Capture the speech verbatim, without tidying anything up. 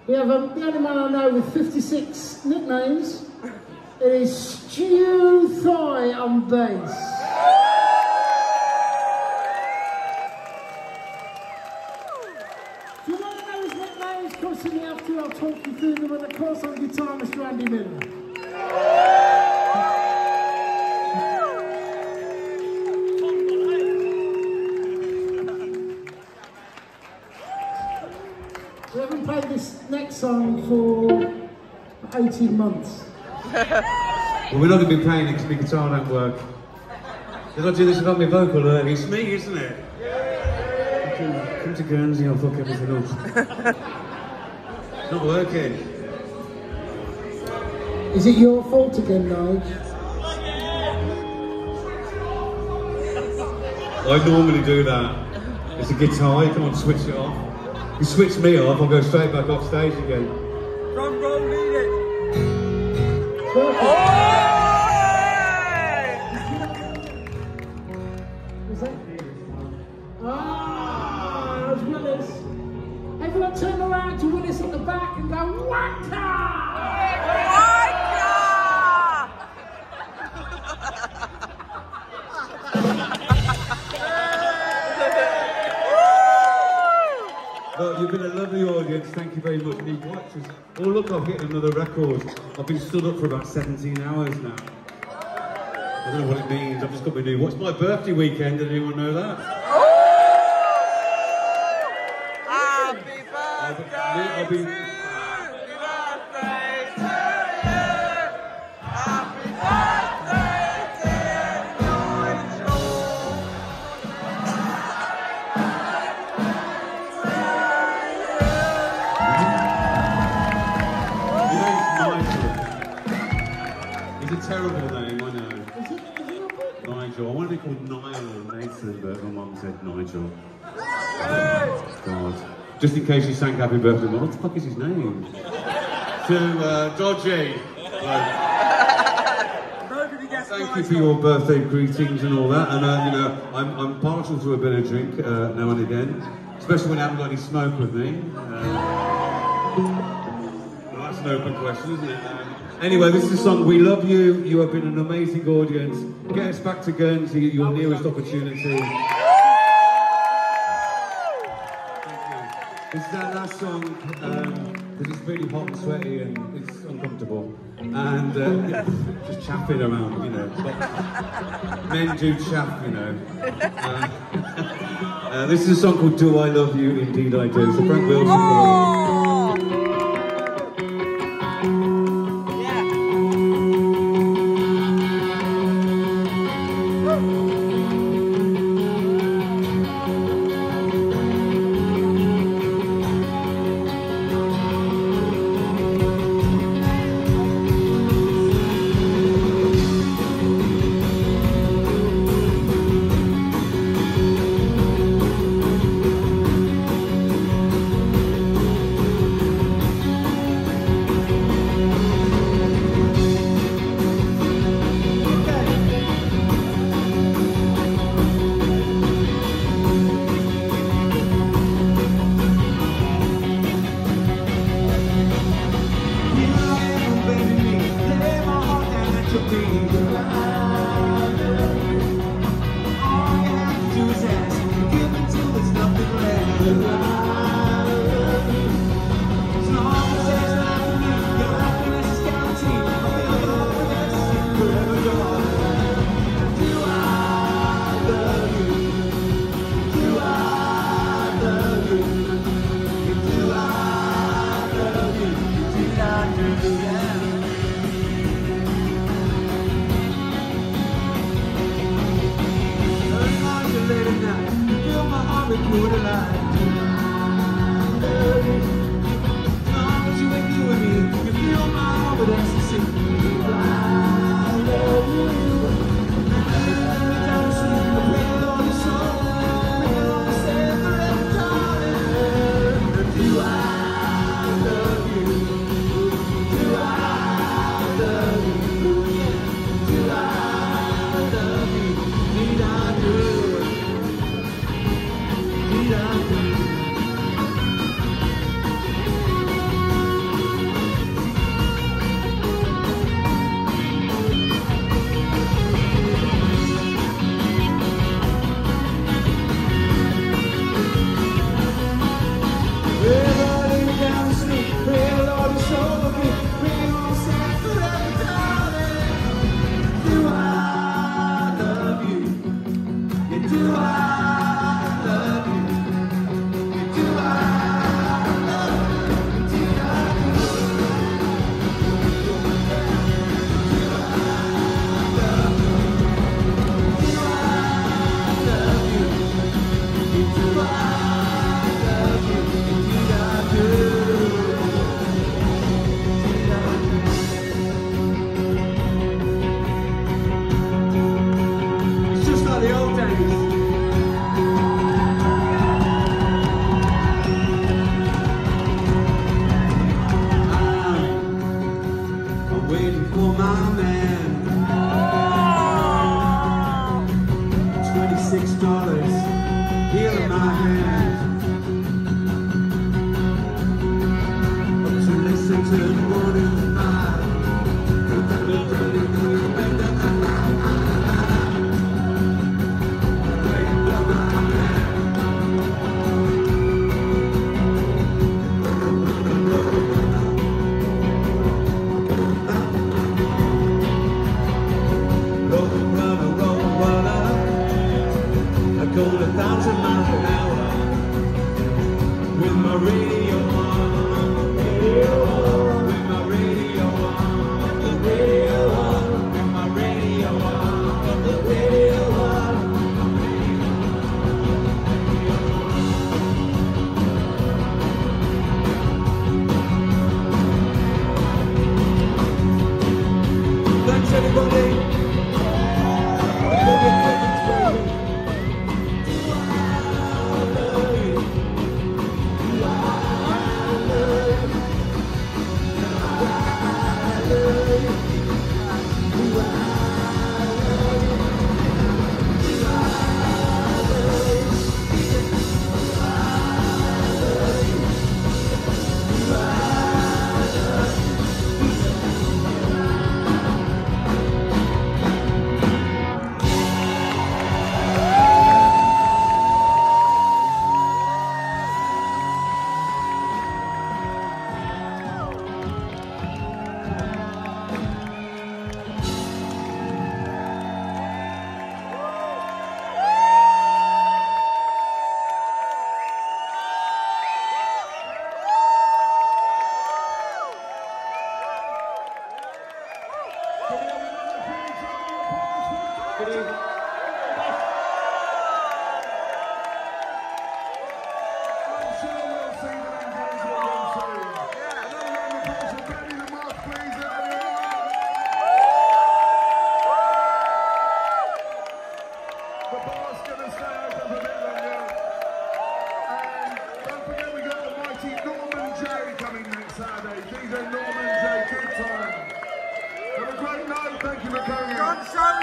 We have um, the only man I know with fifty-six nicknames. It is Stew Thigh on bass. If you want to know his nicknames, come see me after. I'll talk you through them. And of course, on guitar, Mister Andy Miller. We haven't played this next song for eighteen months. Well, we're not going to be playing it because my guitar don't work. Did I do this without my vocal early? It's me, isn't it? Come, come to Guernsey, I'll fuck everything up. It's not working. Is it your fault again, Nige? I normally do that. It's a guitar, you can't switch it off. You switch me off, I'll go straight back off stage again. Drum roll, lead it. Perfect. Oh! Was that? Ah, that was Willis. Everyone turn around to Willis at the back and go, Waka! Well, you've been a lovely audience, thank you very much. And you've watched us. Oh look, I've hit another record. I've been stood up for about seventeen hours now. I don't know what it means, I've just got my new watch. It's my birthday weekend, did anyone know that? Happy birthday I'll be, to you! Happy birthday to you! Happy birthday, dear Nigel! Your name's Nigel. It's a terrible name, I know. Nigel. I want to be called Niall or Nathan, but my mum said Nigel. God. Just in case you sang Happy Birthday, what the fuck is his name? To uh, Dodgy. Thank you for your birthday greetings and all that. And uh, you know, I'm, I'm partial to a bit of drink uh, now and again, especially when I haven't got any smoke with me. Uh, well, that's an open question, isn't it? Um, anyway, this is the song We Love You. You have been an amazing audience. Get us back to Guernsey, your nearest opportunity. This is our last song, because it's really hot and sweaty and it's uncomfortable. And uh, just chaffing around, you know. But men do chaff, you know. Uh, uh, this is a song called Do I Love You? Indeed I Do. So Frank Wilson. Oh! for coming. Drum show